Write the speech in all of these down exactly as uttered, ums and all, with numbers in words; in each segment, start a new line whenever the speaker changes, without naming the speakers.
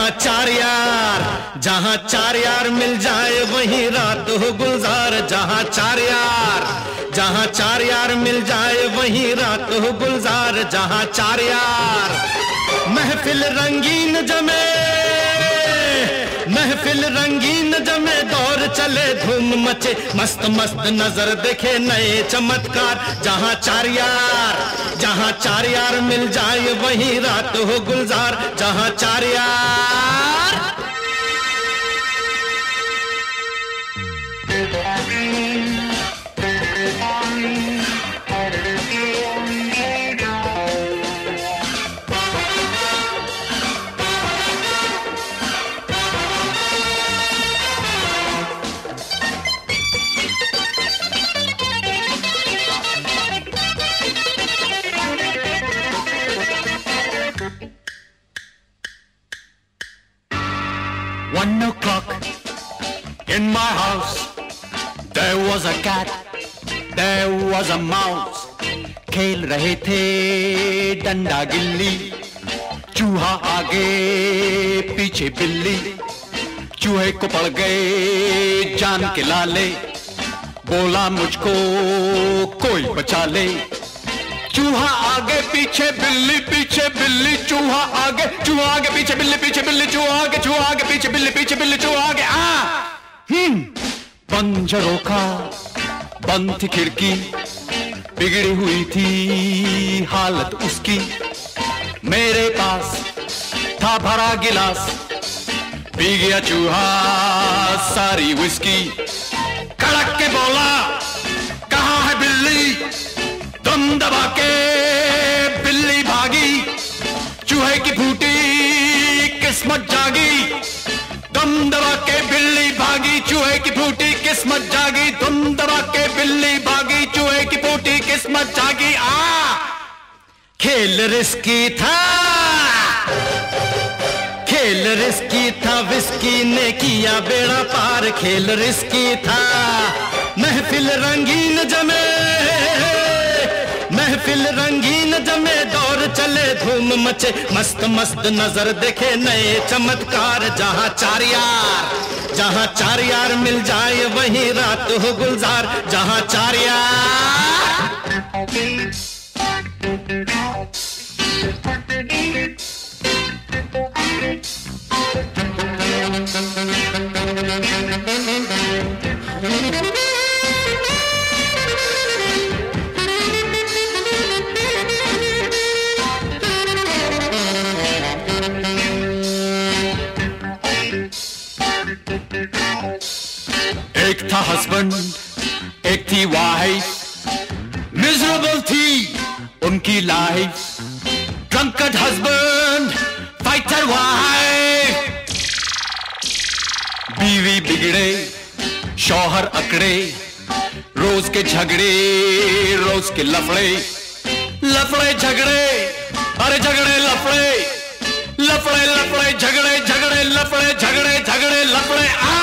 जहाँ चार यार, जहाँ चार यार मिल जाए वहीं रात हो गुलजार। जहाँ चार यार, जहाँ चार यार मिल जाए वहीं रात हो गुलजार। जहाँ चार यार, महफिल रंगीन जमे, महफिल रंगीन जमे, दौर चले धूम मचे, मस्त मस्त नजर देखे नए चमत्कार। जहाँ चार यार, जहाँ चार यार मिल जाए वहीं रात हो गुलजार। जहाँ चार यार।
One o'clock in my house, there was a cat, there was a mouse. खेल रहे थे डंडा गिल्ली, चूहा आगे पीछे बिल्ली। चूहे को पड़ गए जान के लाले, बोला मुझको कोई बचा ले। चूहा आगे पीछे बिल्ली, पीछे बिल्ली, चूहा आगे, चूहा आगे पीछे बिल्ली, पीछे बिल्ली, चूहा आगे, चूहा आगे पीछे बिल्ली, पीछे बिल्ली, चूहा आगे। आ हम्म पंजरों का बंद थी खिड़की, बिगड़ी हुई थी हालत उसकी। मेरे पास था भरा गिलास, पी गया चूहा सारी विस्की। कड़क के बोला कहाँ है बिल्ली, दम दबा के बिल्ली भागी। चूहे की फूटी किस्मत जागी, दम दबा के बिल्ली भागी। चूहे की फूटी किस्मत जागी, दम दबा के बिल्ली भागी। चूहे की फूटी किस्मत जागी। आ
खेल रिस्की था, खेल रिस्की था, विस्की ने किया बेड़ा पार। खेल रिस्की था, महफिल रंगीन जमे, महफिल रंगीन जमे, दौर चले धूम मचे, मस्त मस्त नजर देखे नए चमत्कार। जहाँ चार यार, जहाँ चार यार मिल जाए वहीं रात हो गुलजार। जहाँ चार यार।
एक था हस्बैंड, एक थी वाइफ, मिजरेबल थी उनकी life. Drunken husband, fighter wife. बीवी बिगड़े, शौहर अकड़े, रोज के झगड़े, रोज के लफड़े, लफड़े झगड़े, अरे झगड़े लफड़े, लफड़े लफड़े झगड़े, झगड़े लफड़े, झगड़े झगड़े लफड़े। आ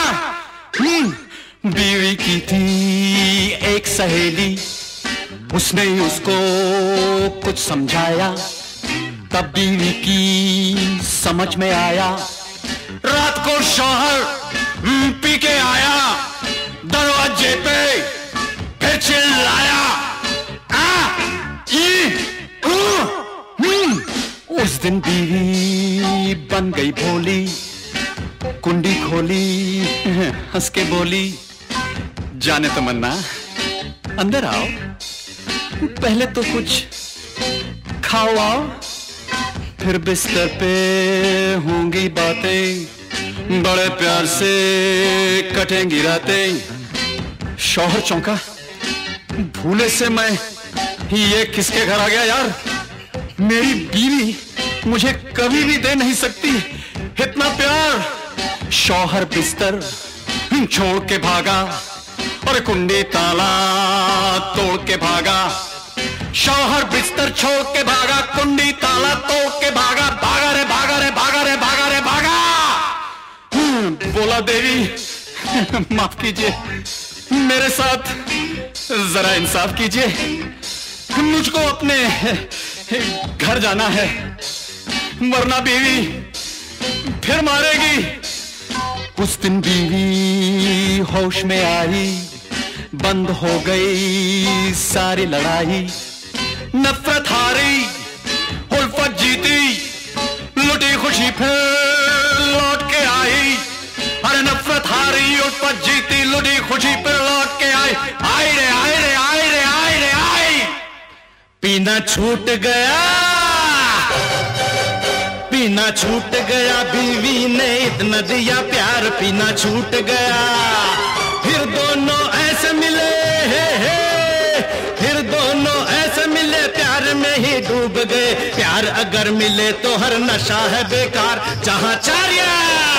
बीवी की थी एक सहेली, उसने उसको कुछ समझाया, तब बीवी की समझ में आया। रात को शौहर पी के आया, दरवाजे पे फिर चिल्लाया। आ ई उस दिन बीवी बन गई भोली, कुंडी खोली, हंस के बोली, जाने तमन्ना अंदर आओ, पहले तो कुछ खाओ आओ, फिर बिस्तर पे होंगी बातें, बड़े प्यार से कटेंगी रातें। शौहर चौंका, भूले से मैं ये किसके घर आ गया यार। मेरी बीवी मुझे कभी भी दे नहीं सकती इतना प्यार। शौहर बिस्तर छोड़ के भागा और कुंडी ताला तोड़ के भागा। शौहर बिस्तर छोड़ के भागा, कुंडी ताला तोड़ के भागा। भागा रे भागा रे भागा रे भागा रे भागा। बोला देवी माफ कीजिए, मेरे साथ जरा इंसाफ कीजिए, मुझको अपने घर जाना है, वरना बीवी फिर मारेगी। उस दिन बीवी होश में आई, बंद हो गई सारी लड़ाई। नफरत हारी, उल्फत जीती, लुटी खुशी फिर लौट के आई। अरे नफरत हारी, उल्फत जीती, लुटी खुशी फिर लौट के आई। आई रे आई रे आई रे आई रे आई।
पीना छूट गया, पीना छूट गया, बीवी ने इतना दिया प्यार, पीना छूट गया। फिर दोनों ऐसे मिले, हे हे, फिर दोनों ऐसे मिले, प्यार में ही डूब गए। प्यार अगर मिले तो हर नशा है बेकार। जहां चार यार